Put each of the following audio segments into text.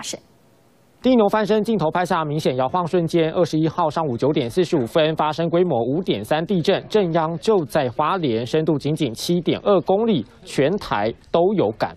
生。 地牛翻身镜头拍下明显摇晃瞬间。21号上午9点45分发生规模5.3地震，震央就在花莲，深度仅仅7.2公里，全台都有感。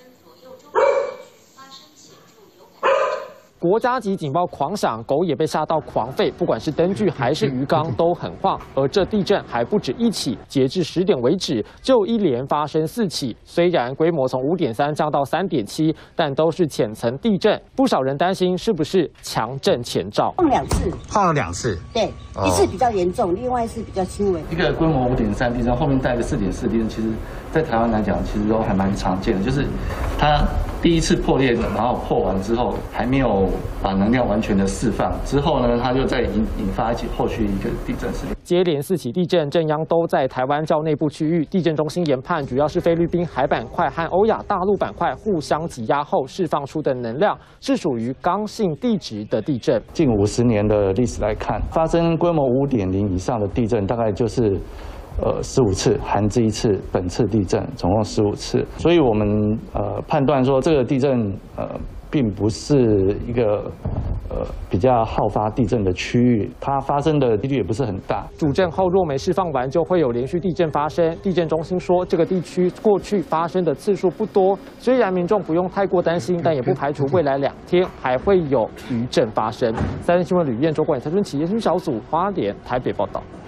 国家级警报狂响，狗也被吓到狂吠，不管是灯具还是鱼缸都很晃。而这地震还不止一起，截至10点为止，就一连发生4起。虽然规模从5.3降到3.7，但都是浅层地震。不少人担心是不是强震前兆。 晃2次， 晃了2次， 对，一次比较严重，另外一次比较轻微。 一个规模5.3地震，后面带一个4.4地震，其实在台湾来讲，其实都还蛮常见的，就是它第一次破裂，然后破完之后还没有把能量完全的释放，之后呢，它就再引发后续一个地震事件。 接连4起地震，震央都在台湾较内部区域。地震中心研判，主要是菲律宾海板块和欧亚大陆板块互相挤压后释放出的能量，是属于刚性地质的地震。 近50年的历史来看，发生规模5.0以上的地震，大概就是15次，含这一次本次地震，总共15次。所以我们判断说，这个地震并不是一个比较好发地震的区域，它发生的几率也不是很大。 主震后若没释放完，就会有连续地震发生。地震中心说，这个地区过去发生的次数不多，虽然民众不用太过担心，但也不排除未来2天还会有余震发生。3立新闻吕彦、周冠宇、蔡春琪、研讯小组花莲台北报道。